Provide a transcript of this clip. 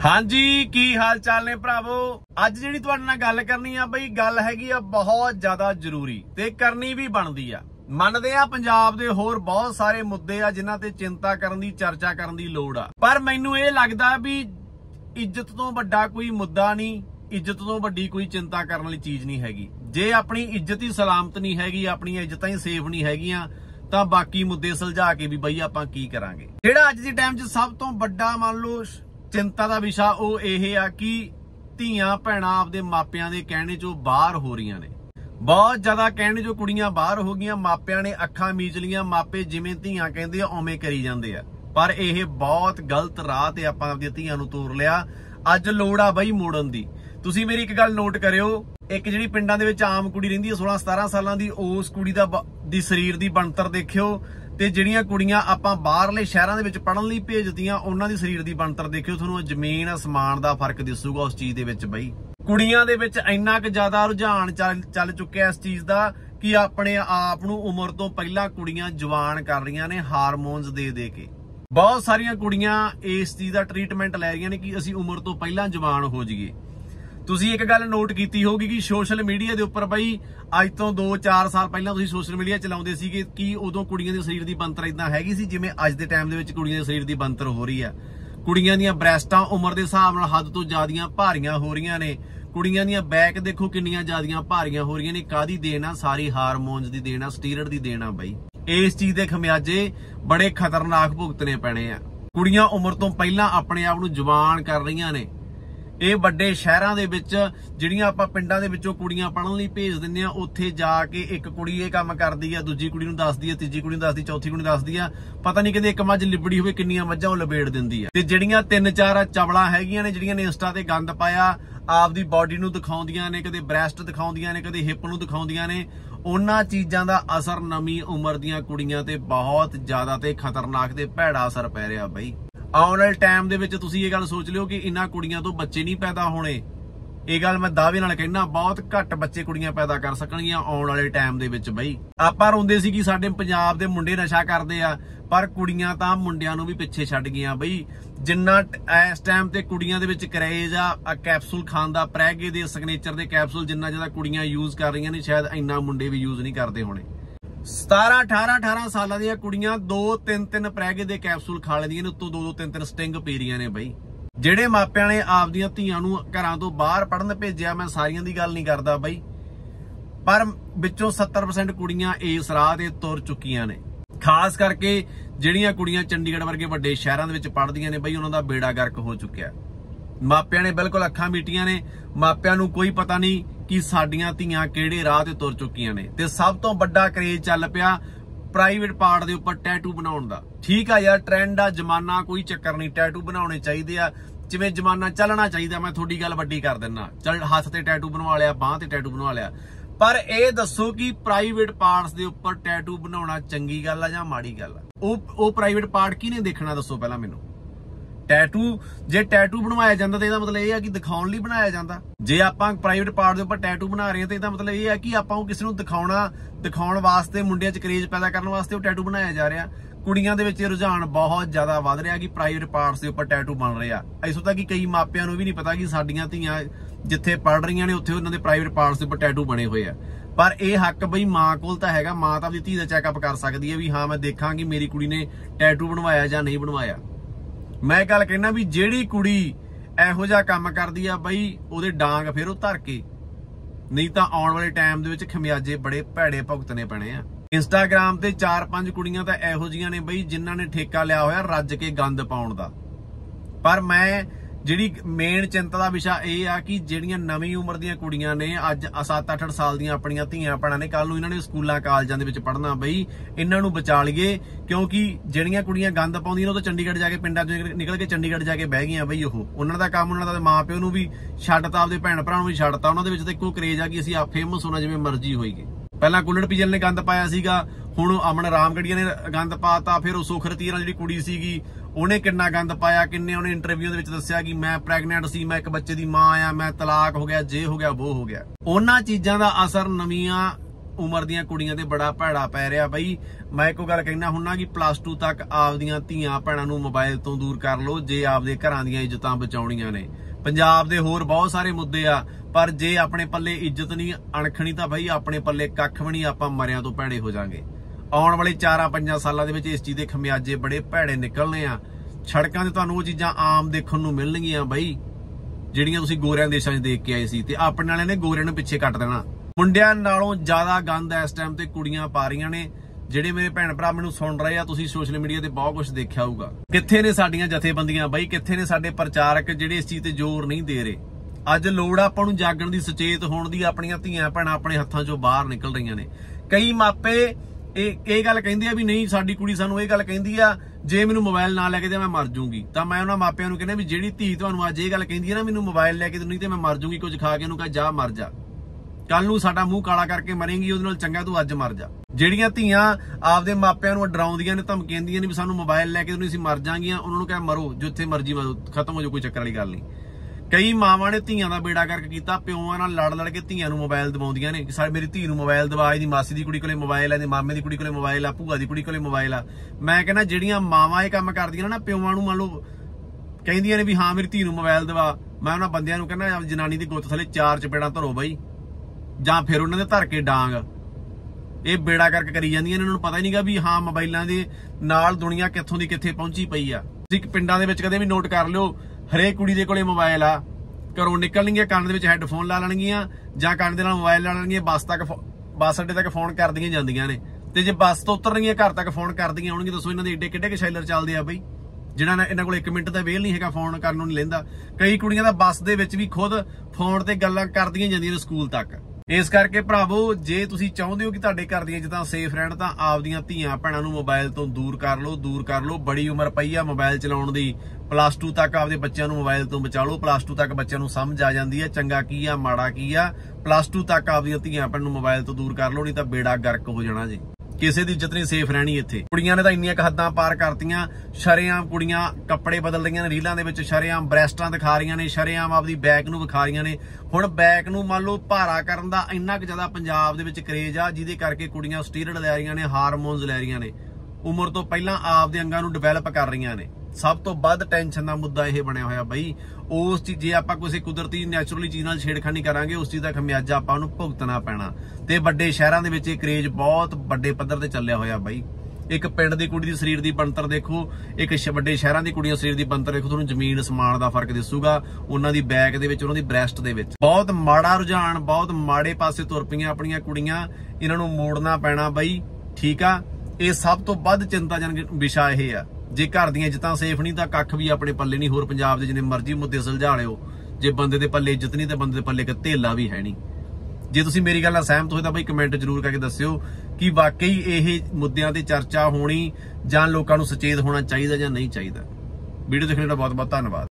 हाँ जी की हाल चाल ने भरावो। अज जिहड़ी तुहाडे नाल गल करनी आ बई गल हैगी आ बहुत ज्यादा जरूरी ते करनी भी बनदी आ। मनदे आ पंजाब दे होर बहुत सारे मुद्दे आ जिन्हां ते चिंता करन दी चर्चा करन दी लोड़ आ, पर मैनूं इह लगदा भी इज्जत तो वड्डा कोई मुद्दा नहीं, इज्जत तो वड्डी कोई चिंता करन वाली चीज नहीं हैगी। जे अपनी इज्जत ही सलामत नहीं हैगी, अपनी इज्जतां ही सेफ नहीं हैगियां तां बाकी मुद्दे सुलझा के भी बई आपां की करांगे। जिहड़ा अज दे टाइम 'च सब तो वड्डा मान लो चिंता का विषा वह यह आ कि धीआं भैणां आपदे मापियां दे कहने चों बाहर हो रही ने। बहुत ज्यादा कहने चों कुड़ियां बाहर हो गईयां, मापियां ने अखां मीच लियां, मापे जिवें धीआं कहंदे आ उवें करी जांदे आ। पर यह बहुत गलत राह ते आपां आपदियां धीआं नूं तोर लिया। अज लोड़ आ बई मोड़न दी। तुसीं मेरी एक गल नोट करियो, एक जिहड़ी पिंडां दे विच आम कुड़ी रहिंदी है 16-17 सालां दी, उस कुड़ी दी शरीर दी बनतर देखियो ते जिहड़ियां कुड़ियां आपां बाहरले शहरां दे विच पढ़न लई भेजदियां उन्हां दी शरीर दी बनतर देखियो, तुहानूं जमीन आसमान दा फर्क दिसूगा उस चीज दे विच। बई कुड़ियां दे विच इंना क ज्यादा रुझान चल चुक्किआ इस चीज दा कि अपने आप नूं उमर तो पहलां कुड़ियां जवान कर रहीआं ने हारमोन्स दे के। बहुत सारियां कुड़ियां इस चीज दा ट्रीटमेंट लै रहीआं ने कि असीं उमर तो पहलां जवान हो जाइए। तुसीं एक गल नोट कीती होगी कि सोशल मीडिया के उपर बई अज तो 2-4 साल पहला तुसीं सोशल मीडिया चलाउंदे सीगे कि उदों कुड़ियां दे शरीर दी बनतर इदां हैगी सी जिवें अज दे टाइम दे विच कुड़ियां दे शरीर दी बनतर हो रही है। कुड़ियां दीयां ब्रैस्टां उमर दे हिसाब नाल हद तो ज्यादा भारियां हो रही ने। कुड़ियां दीयां बैक देखो किन्नियां ज्यादा भारियां हो रही ने। कादी देन आ? सारी हारमोन्स दी देन आ, स्टीरॉयड दी देन आ। बई इस चीज दे खमियाजे बड़े खतरनाक भुगतने पैणे आ। कुड़ियां उमर तो पहलां अपने आप नूं जवान कर रहीआं ने। ਇਹ ਵੱਡੇ ਸ਼ਹਿਰਾਂ ਦੇ ਵਿੱਚ ਜਿਹੜੀਆਂ ਆਪਾਂ ਪਿੰਡਾਂ ਦੇ ਵਿੱਚੋਂ ਕੁੜੀਆਂ ਪੜਨ ਲਈ ਭੇਜ ਦਿੰਦੇ ਆ, ਉੱਥੇ ਜਾ ਕੇ ਇੱਕ ਕੁੜੀ ਇਹ ਕੰਮ ਕਰਦੀ ਆ, ਦੂਜੀ ਕੁੜੀ ਨੂੰ ਦੱਸਦੀ ਆ, ਤੀਜੀ ਕੁੜੀ ਨੂੰ ਦੱਸਦੀ, ਚੌਥੀ ਕੁੜੀ ਨੂੰ ਦੱਸਦੀ ਆ। ਪਤਾ ਨਹੀਂ ਕਿਤੇ ਇੱਕ ਮੱਝ ਲਿਬੜੀ ਹੋਵੇ ਕਿੰਨੀਆਂ ਮੱਝਾਂ ਉਹ ਲਬੇੜ ਦਿੰਦੀ ਆ। ਤੇ ਜਿਹੜੀਆਂ 3-4 ਚਵਲਾਂ ਹੈਗੀਆਂ ਨੇ ਜਿਹੜੀਆਂ ਨੇ ਇੰਸਟਾ ਤੇ ਗੰਦ ਪਾਇਆ, ਆਪਦੀ ਬਾਡੀ ਨੂੰ ਦਿਖਾਉਂਦੀਆਂ ਨੇ, ਕਦੇ ਬ੍ਰੈਸਟ ਦਿਖਾਉਂਦੀਆਂ ਨੇ, ਕਦੇ ਹਿੱਪ ਨੂੰ ਦਿਖਾਉਂਦੀਆਂ ਨੇ। ਉਹਨਾਂ ਚੀਜ਼ਾਂ ਦਾ ਅਸਰ ਨਵੀਂ ਉਮਰ ਦੀਆਂ ਕੁੜੀਆਂ ਤੇ ਬਹੁਤ ਜ਼ਿਆਦਾ ਤੇ ਖਤਰਨਾਕ ਤੇ ਭੈੜਾ ਅਸਰ ਪੈ ਰਿਹਾ ਬਈ। ਆਉਣ ਵਾਲੇ ਟਾਈਮ ਦੇ ਵਿੱਚ ਤੁਸੀਂ ਇਹ ਗੱਲ ਸੋਚ ਲਿਓ ਕਿ ਇਹਨਾਂ ਕੁੜੀਆਂ ਤੋਂ ਬੱਚੇ ਨਹੀਂ ਪੈਦਾ ਹੋਣੇ। ਇਹ ਗੱਲ ਮੈਂ ਦਾਅਵੇ ਨਾਲ ਕਹਿਣਾ, ਬਹੁਤ ਘੱਟ ਬੱਚੇ ਕੁੜੀਆਂ ਪੈਦਾ ਕਰ ਸਕਣਗੀਆਂ ਆਉਣ ਵਾਲੇ ਟਾਈਮ ਦੇ ਵਿੱਚ। ਬਈ ਆਪਾਂ ਰੋਂਦੇ ਸੀ ਕਿ ਸਾਡੇ ਪੰਜਾਬ ਦੇ ਮੁੰਡੇ ਨਸ਼ਾ ਕਰਦੇ ਆ, ਪਰ ਕੁੜੀਆਂ ਤਾਂ ਮੁੰਡਿਆਂ ਨੂੰ ਵੀ ਪਿੱਛੇ ਛੱਡ ਗਈਆਂ। ਬਈ ਜਿੰਨਾ ਇਸ ਟਾਈਮ ਤੇ ਕੁੜੀਆਂ ਦੇ ਵਿੱਚ ਕਰੇਜ਼ ਆ ਕੈਪਸੂਲ ਖਾਣ ਦਾ, ਪ੍ਰੈਗੇ ਦੇ ਸਿਗਨੇਚਰ ਦੇ ਕੈਪਸੂਲ ਜਿੰਨਾ ਜ਼ਿਆਦਾ ਕੁੜੀਆਂ ਯੂਜ਼ ਕਰ ਰਹੀਆਂ ਨੇ, ਸ਼ਾਇਦ ਇੰਨਾ ਮੁੰਡੇ ਵੀ ਯੂਜ਼ ਨਹੀਂ ਕਰਦੇ ਹੋਣੇ। 17-18 ਸਾਲਾਂ ਦੀਆਂ ਕੁੜੀਆਂ 2-3 ਪ੍ਰੈਗੇ ਦੇ ਕੈਪਸੂਲ ਖਾ ਲੈਂਦੀਆਂ ਨੇ, ਉੱਤੋਂ 2-3 ਸਟਿੰਗ ਪੀ ਰਹੀਆਂ ਨੇ। ਬਈ ਜਿਹੜੇ ਮਾਪਿਆਂ ਨੇ ਆਪਦੀਆਂ ਧੀਆਂ ਨੂੰ ਘਰਾਂ ਤੋਂ ਬਾਹਰ ਪੜਨ ਭੇਜਿਆ, ਮੈਂ ਸਾਰੀਆਂ ਦੀ ਗੱਲ ਨਹੀਂ ਕਰਦਾ ਬਈ, ਪਰ ਵਿੱਚੋਂ 70% ਕੁੜੀਆਂ ਇਸ ਰਾਹ ਤੇ ਤੁਰ ਚੁੱਕੀਆਂ ਨੇ। ਖਾਸ ਕਰਕੇ ਜਿਹੜੀਆਂ ਕੁੜੀਆਂ ਚੰਡੀਗੜ੍ਹ ਵਰਗੇ ਵੱਡੇ ਸ਼ਹਿਰਾਂ ਦੇ ਵਿੱਚ ਪੜ੍ਹਦੀਆਂ ਨੇ ਬਈ, ਉਹਨਾਂ ਦਾ ਬੇੜਾ ਗਰਕ ਹੋ ਚੁੱਕਿਆ। ਮਾਪਿਆਂ ਨੇ ਬਿਲਕੁਲ ਅੱਖਾਂ ਮੀਟੀਆਂ ਨੇ। ਮਾਪਿਆਂ ਨੂੰ ਕੋਈ ਪਤਾ ਨਹੀਂ ਕਿ ਸਾਡੀਆਂ ਧੀਆਂ ਕਿਹੜੇ ਰਾਹ ਤੇ ਤੁਰ ਚੁੱਕੀਆਂ ਨੇ। ਤੇ ਸਭ ਤੋਂ ਵੱਡਾ ਕਰੇਜ਼ ਚੱਲ ਪਿਆ ਪ੍ਰਾਈਵੇਟ ਪਾਰਟ ਦੇ ਉੱਪਰ ਟੈਟੂ ਬਣਾਉਣ ਦਾ। ਠੀਕ ਆ ਯਾਰ, ਟ੍ਰੈਂਡ ਆ, ਜਮਾਨਾ, ਕੋਈ ਚੱਕਰ ਨਹੀਂ, ਟੈਟੂ ਬਣਾਉਣੇ ਚਾਹੀਦੇ ਆ ਜਿਵੇਂ ਜਮਾਨਾ ਚੱਲਣਾ ਚਾਹੀਦਾ। ਮੈਂ ਤੁਹਾਡੀ ਗੱਲ ਵੱਡੀ ਕਰ ਦਿੰਦਾ, ਚੱਲ ਹੱਥ ਤੇ ਟੈਟੂ ਬਣਵਾ ਲਿਆ, ਬਾਂਹ ਤੇ ਟੈਟੂ ਬਣਵਾ ਲਿਆ, ਪਰ ਇਹ ਦੱਸੋ ਕਿ ਪ੍ਰਾਈਵੇਟ ਪਾਰਟਸ ਦੇ ਉੱਪਰ ਟੈਟੂ ਬਣਾਉਣਾ ਚੰਗੀ ਗੱਲ ਆ ਜਾਂ ਮਾੜੀ ਗੱਲ ਆ? ਉਹ ਪ੍ਰਾਈਵੇਟ ਪਾਰਟ ਕਿਹਨੇ ਦੇਖਣਾ ਦੱਸੋ ਪਹਿਲਾਂ ਮੈਨੂੰ। ਟੈਟੂ ਜੇ ਟੈਟੂ ਬਣਵਾਇਆ ਜਾਂਦਾ ਤਾਂ ਇਹਦਾ ਮਤਲਬ ਇਹ ਆ ਕਿ ਦਿਖਾਉਣ ਲਈ ਬਣਾਇਆ ਜਾਂਦਾ। ਜੇ ਆਪਾਂ ਪ੍ਰਾਈਵੇਟ ਪਾਰਟ ਦੇ ਉੱਪਰ ਟੈਟੂ ਬਣਾ ਰਹੇ ਹਾਂ ਤਾਂ ਇਹਦਾ ਮਤਲਬ ਇਹ ਆ ਕਿ ਆਪਾਂ ਉਹ ਕਿਸੇ ਨੂੰ ਦਿਖਾਉਣ ਵਾਸਤੇ, ਮੁੰਡਿਆਂ 'ਚ ਕਰੇਜ਼ ਪੈਦਾ ਕਰਨ ਵਾਸਤੇ ਉਹ ਟੈਟੂ ਬਣਾਇਆ ਜਾ ਰਿਹਾ। ਕੁੜੀਆਂ ਦੇ ਵਿੱਚ ਇਹ ਰੁਝਾਨ ਬਹੁਤ ਜ਼ਿਆਦਾ ਵੱਧ ਰਿਹਾ ਕਿ ਪ੍ਰਾਈਵੇਟ ਪਾਰਟਸ ਦੇ ਉੱਪਰ ਟੈਟੂ ਬਣ ਰਹੇ ਆ। ਇੱਥੋਂ ਤੱਕ ਕਿ ਕਈ ਮਾਪਿਆਂ ਨੂੰ ਵੀ ਨਹੀਂ ਪਤਾ ਕਿ ਸਾਡੀਆਂ ਧੀਆਂ ਜਿੱਥੇ ਪੜ੍ਹ ਰਹੀਆਂ ਨੇ ਉੱਥੇ ਉਹਨਾਂ ਦੇ ਪ੍ਰਾਈਵੇਟ ਪਾਰਟਸ ਦੇ ਉੱਪਰ ਟੈਟੂ ਬਣੇ ਹੋਏ ਆ। ਪਰ ਇਹ ਹੱਕ ਬਈ ਮਾਂ ਕੋਲ ਤਾਂ ਹੈਗਾ। ਮਾਂ ਤਾਂ ਆਪਣੀ ਧੀ ਦਾ ਚੈੱਕਅਪ ਕਰ ਸਕਦੀ ਹੈ ਵੀ ਹਾਂ ਮੈਂ ਦੇਖਾਂ ਕਿ ਮੇਰੀ ਕੁੜੀ ਨੇ ਟੈਟੂ ਬਣਵਾਇਆ ਜਾਂ ਨਹੀਂ ਬਣਵਾਇਆ। ਮੈਂ ਗੱਲ ਕਹਿਣਾ ਵੀ ਜਿਹੜੀ ਕੁੜੀ ਇਹੋ ਜਿਹਾ ਕੰਮ ਕਰਦੀ ਆ ਬਈ, ਉਹਦੇ ਡਾਂਗ ਫਿਰ ਉਹ ਧਰ ਕੇ, ਨਹੀਂ ਤਾਂ ਆਉਣ ਵਾਲੇ ਟਾਈਮ ਦੇ ਵਿੱਚ ਖਮਿਆਜੇ ਬੜੇ ਭੈੜੇ ਭੁਗਤਣੇ ਪੈਣੇ ਆ। ਇੰਸਟਾਗ੍ਰਾਮ ਤੇ 4-5 ਕੁੜੀਆਂ ਤਾਂ ਇਹੋ ਜਿਹੀਆਂ ਨੇ ਬਈ ਜਿਨ੍ਹਾਂ ਨੇ ਠੇਕਾ ਲਿਆ ਹੋਇਆ ਰੱਜ ਕੇ ਗੰਦ ਪਾਉਣ ਦਾ। ਪਰ ਮੈਂ ਜਿਹੜੀ ਮੇਨ ਚਿੰਤਾ ਦਾ ਵਿਸ਼ਾ ਇਹ ਆ ਕਿ ਜਿਹੜੀਆਂ ਨਵੀਂ ਉਮਰ ਦੀਆਂ ਕੁੜੀਆਂ ਨੇ, ਅੱਜ 7-8 ਸਾਲ ਦੀਆਂ ਆਪਣੀਆਂ ਧੀਆਂ ਭੈਣਾਂ ਨੇ, ਕੱਲ ਨੂੰ ਇਹਨਾਂ ਨੇ ਸਕੂਲਾਂ ਕਾਲਜਾਂ ਦੇ ਵਿੱਚ ਪੜ੍ਹਨਾ। ਬਈ ਇਹਨਾਂ ਨੂੰ ਬਚਾ ਲਈਏ, ਕਿਉਂਕਿ ਜਿਹੜੀਆਂ ਕੁੜੀਆਂ ਗੰਦ ਪਾਉਂਦੀਆਂ ਉਹ ਤਾਂ ਚੰਡੀਗੜ੍ਹ ਜਾ ਕੇ, ਪਿੰਡਾਂ ਤੋਂ ਨਿਕਲ ਕੇ ਚੰਡੀਗੜ੍ਹ ਜਾ ਕੇ ਬਹਿ ਗਈਆਂ ਬਈ। ਉਹਨਾਂ ਦਾ ਕੰਮ, ਉਹਨਾਂ ਦਾ ਮਾਂ ਪਿਓ ਨੂੰ ਵੀ ਛੱਡਤਾ, ਆਪਦੇ ਭੈਣ ਭਰਾ ਨੂੰ ਵੀ ਛੱਡਤਾ। ਉਹਨਾਂ ਦੇ ਵਿੱਚ ਤਾਂ ਇੱਕੋ ਕਰੇਜ਼ ਆ ਕਿ ਅਸੀਂ ਆਪ ਫੇਮਸ ਹੋਣਾ, ਜਿਵੇਂ ਮਰਜ਼ੀ ਹੋਈਏ। ਪਹਿਲਾਂ ਕੁੱਲੜ ਪੀਜਲ ਨੇ ਗੰਦ ਪਾਇਆ ਸੀਗਾ, ਹੁਣ ਅਮਨ ਰਾਮਗੜੀਆ ਨੇ ਗੰਦ ਪਾਤਾ। ਫਿਰ ਉਹ ਸੁਖਰ ਤੀਰਾਂ ਜਿਹੜੀ ਕੁੜੀ ਸੀਗੀ ਉਹਨੇ ਕਿੰਨਾ ਗੰਦ ਪਾਇਆ, ਕਿੰਨੇ ਉਹਨੇ ਇੰਟਰਵਿਊ ਦੇ ਵਿੱਚ ਦੱਸਿਆ ਕਿ ਮੈਂ ਪ੍ਰੈਗਨੈਂਟ ਸੀ, ਮੈਂ ਇੱਕ ਬੱਚੇ ਦੀ ਮਾਂ ਆ, ਮੈਂ ਤਲਾਕ ਹੋ ਗਿਆ, ਜੇ ਹੋ ਗਿਆ, ਉਹ ਹੋ ਗਿਆ। ਉਹਨਾਂ ਚੀਜ਼ਾਂ ਦਾ ਅਸਰ ਨਵੀਆਂ ਉਮਰ ਦੀਆਂ ਕੁੜੀਆਂ ਤੇ ਬੜਾ ਭੈੜਾ ਪੈ ਰਿਹਾ ਬਈ। ਮੈਂ ਇੱਕੋ ਗੱਲ ਕਹਿਣਾ ਹੁੰਨਾ ਕਿ +2 ਤੱਕ ਆਪਦੀਆਂ ਧੀਆਂ ਭੈਣਾਂ ਨੂੰ ਮੋਬਾਈਲ ਤੋਂ ਦੂਰ ਕਰ ਲਓ ਜੇ ਆਪਦੇ ਘਰਾਂ ਦੀਆਂ ਇੱਜ਼ਤਾਂ ਬਚਾਉਣੀਆਂ ਨੇ। ਪੰਜਾਬ ਦੇ ਹੋਰ ਬਹੁਤ ਸਾਰੇ ਮੁੱਦੇ ਆ, ਪਰ ਜੇ ਆਪਣੇ ਪੱਲੇ ਇੱਜ਼ਤ ਨਹੀਂ ਅਣਖਣੀ ਤਾਂ ਬਈ ਆਪਣੇ ਪੱਲੇ ਕੱਖ ਵੀ ਨਹੀਂ, ਆਪਾਂ ਮਰਿਆਂ ਤੋਂ ਭੈੜੇ ਹੋ ਜਾਾਂਗੇ। ਆਉਣ ਵਾਲੇ 4-5 ਸਾਲਾਂ ਦੇ ਵਿੱਚ ਇਸ ਚੀਜ਼ ਦੇ ਖਮਿਆਜੇ ਬੜੇ ਭੈੜੇ ਨਿਕਲਣੇ ਆ। ਸੜਕਾਂ ਤੇ ਤੁਹਾਨੂੰ ਉਹ ਚੀਜ਼ਾਂ ਆਮ ਦੇਖਣ ਨੂੰ ਮਿਲਣਗੀਆਂ ਬਈ ਜਿਹੜੀਆਂ ਤੁਸੀਂ ਗੋਰਿਆਂ ਦੇਸ਼ਾਂ 'ਚ ਦੇਖ ਕੇ ਆਏ ਸੀ, ਤੇ ਆਪਣੇ ਵਾਲਿਆਂ ਨੇ ਗੋਰਿਆਂ ਨੂੰ ਪਿੱਛੇ ਕੱਟ ਦੇਣਾ। ਮੁੰਡਿਆਂ ਨਾਲੋਂ ਜ਼ਿਆਦਾ ਗੰਦ ਇਸ ਟਾਈਮ ਤੇ ਕੁੜੀਆਂ ਪਾ ਰਹੀਆਂ ਨੇ। ਜਿਹੜੇ ਮੇਰੇ ਭੈਣ ਭਰਾ ਮੈਨੂੰ ਸੁਣ ਰਹੇ ਆ, ਤੁਸੀਂ ਸੋਸ਼ਲ ਮੀਡੀਆ ਤੇ ਬਹੁਤ ਕੁਝ ਦੇਖਿਆ ਹੋਊਗਾ। ਕਿੱਥੇ ਨੇ ਸਾਡੀਆਂ ਜਥੇਬੰਦੀਆਂ ਬਈ, ਕਿੱਥੇ ਨੇ ਸਾਡੇ ਪ੍ਰਚਾਰਕ ਜਿਹੜੇ ਇਸ ਚੀਜ਼ ਤੇ ਜ਼ੋਰ ਨਹੀਂ ਦੇ ਰਹੇ। ਅੱਜ ਲੋੜ ਆ ਆਪਾਂ ਨੂੰ ਜਾਗਣ ਦੀ, ਸੁਚੇਤ ਹੋਣ ਦੀ। ਆਪਣੀਆਂ ਧੀਆਂ ਭੈਣਾਂ ਆਪਣੇ ਹੱਥਾਂ 'ਚੋਂ ਬਾਹਰ ਨਿਕਲ ਰਹੀਆਂ ਨੇ। ਕਈ ਮਾਪੇ ਇਹ ਗੱਲ ਕਹਿੰਦੇ ਆ ਵੀ ਨਹੀਂ ਸਾਡੀ ਕੁੜੀ ਸਾਨੂੰ ਇਹ ਗੱਲ ਕਹਿੰਦੀ ਆ ਜੇ ਮੈਨੂੰ ਮੋਬਾਈਲ ਨਾ ਲੈ ਕੇ ਦੇ ਮੈਂ ਮਰ ਜੂੰਗੀ। ਤਾਂ ਮੈਂ ਉਹਨਾਂ ਮਾਪਿਆਂ ਨੂੰ ਕਹਿੰਦਾ ਵੀ ਜਿਹੜੀ ਧੀ ਤੁਹਾਨੂੰ ਅੱਜ ਇਹ ਗੱਲ ਕਹਿੰਦੀ ਹੈ ਨਾ ਮੈਨੂੰ ਮੋਬਾਈਲ ਲੈ ਕੇ ਦੇ, ਨਹੀਂ ਤੇ ਮੈਂ ਮਰ ਜੂੰਗੀ ਕੁਝ ਖਾ ਕੇ, ਉਹਨੂੰ ਕਹ ਜਾ ਮਰ ਜਾ। ਕੱਲ ਨੂੰ ਸਾਡਾ ਮੂੰਹ ਕਾਲਾ ਕਰਕੇ ਮਰੇਂਗੀ, ਉਹਦੇ ਨਾਲ ਚੰਗਾ ਤੂੰ ਅੱਜ ਮਰ ਜਾ। ਜਿਹੜੀਆਂ ਧੀਆਂ ਆਪਦੇ ਮਾਪਿਆਂ ਨੂੰ ਡਰਾਉਂਦੀਆਂ ਨੇ, ਧਮਕੀਆਂ ਨੇ ਵੀ ਸਾਨੂੰ ਮੋਬਾਈਲ ਲੈ ਕੇ ਨਹੀਂ ਅਸੀਂ ਮਰ ਜਾਾਂਗੀਆਂ, ਉਹਨਾਂ ਨੂੰ ਕਹਿ ਮਰੋ, ਜਿੱਥੇ ਮਰਜੀ ਮਰੋ, ਖਤਮ ਹੋ ਜਾਓ, ਕੋਈ ਚੱਕਰ ਵਾਲੀ ਗੱਲ ਨਹੀਂ। ਕਈ ਮਾਵਾਂ ਨੇ ਧੀਆਂ ਦਾ ਬੇੜਾ ਕਰਕੇ ਕੀਤਾ, ਪਿਓਆਂ ਨਾਲ ਲੜ ਕੇ ਧੀਆਂ ਨੂੰ ਮੋਬਾਈਲ ਦਵਾਉਂਦੀਆਂ ਨੇ ਕਿ ਮੇਰੀ ਧੀ ਨੂੰ ਮੋਬਾਈਲ ਦਵਾ, ਇਹਦੀ ਮਾਸੀ ਦੀ ਕੁੜੀ ਕੋਲੇ ਮੋਬਾਈਲ ਆ, ਇਹਦੇ ਮਾਮੇ ਦੀ ਕੁੜੀ ਕੋਲੇ ਮੋਬਾਈਲ ਆ, ਭੂਆ ਦੀ ਕੁੜੀ ਕੋਲੇ ਮੋਬਾਈਲ ਆ। ਮੈਂ ਕਹਿੰਦਾ ਜਿਹੜੀਆਂ ਮਾਵਾਂ ਇਹ ਕੰਮ ਕਰਦੀਆਂ ਨਾ, ਪਿਓਆਂ ਨੂੰ ਮੰਨ ਲਓ ਕਹਿੰਦੀਆਂ ਨੇ ਵੀ ਹਾਂ ਮੇਰੀ ਧੀ ਨੂੰ ਮੋਬਾਈਲ ਦਵਾ, ਮੈਂ ਉਹਨਾਂ ਬੰਦਿਆਂ ਨੂੰ ਕਹਿੰਦਾ ਜਨਾਨੀ ਦੀ ਗੁੱਤ ਥੱਲੇ 4 ਚਪੇੜਾਂ ਧਰੋ ਬਈ, ਜਾਂ ਫਿਰ ਉਹਨਾਂ ਦੇ ਧਰ ਕੇ ਡਾਂਗ। ਇਹ ਬੇੜਾ ਕਰਕੇ ਕਰੀ ਜਾਂਦੀਆਂ ਨੇ, ਇਹਨਾਂ ਨੂੰ ਪਤਾ ਹੀ ਨਹੀਂਗਾ ਵੀ ਹਾਂ ਮੋਬਾਈਲਾਂ ਦੇ ਨਾਲ ਦੁਨੀਆ ਕਿੱਥੋਂ ਦੀ ਕਿੱਥੇ ਪਹੁੰਚੀ ਪਈ ਆ। ਤੁਸੀਂ ਪਿੰਡਾਂ ਦੇ ਵਿੱਚ ਕਦੇ ਵੀ ਨੋਟ ਕਰ ਲਿਓ, ਹਰੇਕ ਕੁੜੀ ਦੇ ਕੋਲੇ ਮੋਬਾਈਲ ਆ। ਘਰੋਂ ਨਿਕਲਣਗੀਆਂ ਕੰਨ ਦੇ ਵਿੱਚ ਹੈੱਡਫੋਨ ਲਾ ਲੈਣਗੀਆਂ ਜਾਂ ਕੰਨ ਦੇ ਨਾਲ ਮੋਬਾਈਲ ਲਾ ਲੈਣਗੀਆਂ, ਬੱਸ ਅੱਡੇ ਤੱਕ ਫੋਨ ਕਰਦੀਆਂ ਜਾਂਦੀਆਂ ਨੇ। ਤੇ ਜੇ ਬੱਸ ਤੋਂ ਉਤਰਨਗੀਆਂ ਘਰ ਤੱਕ ਫੋਨ ਕਰਦੀਆਂ ਆਉਣਗੀਆਂ। ਦੱਸੋ ਇਹਨਾਂ ਦੇ ਏਡੇ ਕਿੱਡੇ ਸ਼ੈਲਰ ਚੱਲਦੇ ਆ ਬਈ, ਜਿਹਨਾਂ ਇਹਨਾਂ ਕੋਲ 1 ਮਿੰਟ ਦਾ ਵੇਲ ਨਹੀਂ ਹੈਗਾ ਫੋਨ ਕਰਨ ਨੂੰ ਨਹੀਂ ਲੈਂਦਾ। ਕਈ ਕੁੜੀਆਂ ਤਾਂ ਬੱਸ ਦੇ ਵਿੱਚ ਵੀ ਖੁਦ ਫੋਨ ਤੇ ਗੱਲਾਂ ਕਰਦੀਆਂ ਜਾਂਦੀਆਂ ਨੇ ਸਕੂਲ ਤੱਕ। ਇਸ ਕਰਕੇ ਭਰਾਵੋ, ਜੇ ਤੁਸੀਂ ਚਾਹੁੰਦੇ ਹੋ ਕਿ ਤੁਹਾਡੇ ਘਰ ਦੀਆਂ ਜਿੱਦਾਂ ਸੇਫ ਰਹਿਣ, ਤਾਂ ਆਪਦੀਆਂ ਧੀਆਂ ਭੈਣਾਂ ਨੂੰ ਮੋਬਾਈਲ ਤੋਂ ਦੂਰ ਕਰ ਲਓ। ਬੜੀ ਉਮਰ ਪਈ ਆ ਮੋਬਾਈਲ ਚਲਾਉਣ ਦੀ। +2 ਤੱਕ ਆਪਦੇ ਬੱਚਿਆਂ ਨੂੰ ਮੋਬਾਈਲ ਤੋਂ ਬਚਾ ਲਓ। +2 ਤੱਕ ਬੱਚਿਆਂ ਨੂੰ ਸਮਝ ਆ ਜਾਂਦੀ ਹੈ ਚੰਗਾ ਕੀ ਆ ਮਾੜਾ ਕੀ ਆ। +2 ਤੱਕ ਆਪਦੀਆਂ ਧੀਆਂ ਭੈਣਾਂ ਨੂੰ ਮੋਬਾਈਲ ਤੋਂ ਦੂਰ ਕਰ ਲਓ, ਨਹੀਂ ਤਾਂ ਬੇੜਾ ਗਰਕ ਹੋ ਜਾਣਾ ਜੀ। ਕਿਸੇ ਦੀ ਇੱਜ਼ਤ ਨਹੀਂ ਸੇਫ ਰਹਿਣੀ ਇੱਥੇ। ਕੁੜੀਆਂ ਨੇ ਤਾਂ ਇੰਨੀਆਂ ਕੁ ਹੱਦਾਂ ਪਾਰ ਕਰਤੀਆਂ। ਸ਼ਰੇਆਮ ਕੁੜੀਆਂ ਕੱਪੜੇ ਬਦਲ ਰਹੀਆਂ ਨੇ ਰੀਲਾਂ ਦੇ ਵਿੱਚ, ਸ਼ਰੇਆਮ ਬ੍ਰੈਸਟਾਂ ਦਿਖਾ ਰਹੀਆਂ ਨੇ, ਸ਼ਰੇਆਮ ਆਪਦੀ ਬੈਕ ਨੂੰ ਵਿਖਾ ਰਹੀਆਂ ਨੇ। ਹੁਣ ਬੈਕ ਨੂੰ ਮੰਨ ਲਓ ਭਾਰਾ ਕਰਨ ਦਾ ਇੰਨਾ ਕੁ ਜ਼ਿਆਦਾ ਪੰਜਾਬ ਦੇ ਵਿੱਚ ਕਰੇਜ ਆ, ਜਿਹਦੇ ਕਰਕੇ ਕੁੜੀਆਂ ਸਟੀਰੋਇਡ ਲੈ ਰਹੀਆਂ ਨੇ, ਹਾਰਮੋਨਸ ਲੈ ਰਹੀਆਂ ਨੇ, ਉਮਰ ਤੋਂ ਪਹਿਲਾਂ ਆਪਦੇ ਅੰਗਾਂ ਨੂੰ ਡਿਵੈਲਪ ਕਰ ਰਹੀਆਂ ਨੇ। ਸਭ ਤੋਂ ਵੱਧ ਟੈਨਸ਼ਨ ਦਾ ਮੁੱਦਾ ਇਹ ਬਣਿਆ ਹੋਇਆ ਬਈ। ਉਸ ਚੀਜ਼ ਜੇ ਆਪਾਂ ਕਿਸੇ ਕੁਦਰਤੀ ਨੈਚੁਰਲੀ ਚੀਜ਼ ਨਾਲ ਛੇੜਖਾਨੀ ਕਰਾਂਗੇ, ਉਸ ਚੀਜ਼ ਦਾ ਖਮਿਆਜਾ ਆਪਾਂ ਨੂੰ ਭੁਗਤਣਾ ਪੈਣਾ। ਤੇ ਵੱਡੇ ਸ਼ਹਿਰਾਂ ਦੇ ਵਿੱਚ ਇਹ ਕਰੇਜ ਬਹੁਤ ਵੱਡੇ ਪੱਧਰ ਤੇ ਚੱਲਿਆ ਹੋਇਆ ਬਈ। ਇੱਕ ਪਿੰਡ ਦੀ ਕੁੜੀ ਦੀ ਸਰੀਰ ਦੀ ਬਣਤਰ ਦੇਖੋ, ਇੱਕ ਵੱਡੇ ਸ਼ਹਿਰਾਂ ਦੀ ਕੁੜੀਆਂ ਸਰੀਰ ਦੀ ਬਣਤਰ ਦੇਖੋ, ਤੁਹਾਨੂੰ ਜ਼ਮੀਨ ਅਸਮਾਨ ਦਾ ਫਰਕ ਦਿਸੂਗਾ। ਉਹਨਾਂ ਦੀ ਬੈਕ ਦੇ ਵਿੱਚ, ਉਹਨਾਂ ਦੀ ਬ੍ਰੈਸਟ ਦੇ ਵਿੱਚ ਬਹੁਤ ਮਾੜਾ ਰੁਝਾਨ, ਬਹੁਤ ਮਾੜੇ ਪਾਸੇ ਤੁਰ ਪਈਆਂ ਆਪਣੀਆਂ ਕੁੜੀਆਂ। ਇਹਨਾਂ ਨੂੰ ਮੋੜਨਾ ਪੈਣਾ ਬਈ, ਠੀਕ ਆ। ਇਹ ਸਭ ਤੋਂ ਵੱਧ ਚਿੰਤਾਜਨਕ ਵਿਸ਼ਾ ਇਹ ਆ। ਜੇ ਘਰ ਦੀਆਂ ਇੱਜ਼ਤਾਂ ਸੇਫ ਨਹੀਂ ਤਾਂ ਕੱਖ ਵੀ ਆਪਣੇ ਪੱਲੇ ਨਹੀਂ। ਹੋਰ ਪੰਜਾਬ ਦੇ ਜਿੰਨੇ ਮਰਜ਼ੀ ਮੁੱਦੇ ਸੁਲਝਾ ਲਿਓ, ਜੇ ਬੰਦੇ ਦੇ ਪੱਲੇ ਇੱਜ਼ਤ ਨਹੀਂ ਤਾਂ ਬੰਦੇ ਦੇ ਪੱਲੇ ਇੱਕ ਧੇਲਾ ਵੀ ਹੈ ਨਹੀਂ। ਜੇ ਤੁਸੀਂ ਮੇਰੀ ਗੱਲ ਨਾਲ ਸਹਿਮਤ ਹੋਏ ਤਾਂ ਬਈ ਕਮੈਂਟ ਜ਼ਰੂਰ ਕਰਕੇ ਦੱਸਿਓ ਕਿ ਵਾਕਈ ਇਹ ਮੁੱਦਿਆਂ ਤੇ ਚਰਚਾ ਹੋਣੀ ਜਾਂ ਲੋਕਾਂ ਨੂੰ ਸੁਚੇਤ ਹੋਣਾ ਚਾਹੀਦਾ ਜਾਂ ਨਹੀਂ ਚਾਹੀਦਾ। ਵੀਡੀਓ ਦੇਖਣ ਦਾ ਬਹੁਤ ਬਹੁਤ ਧੰਨਵਾਦ।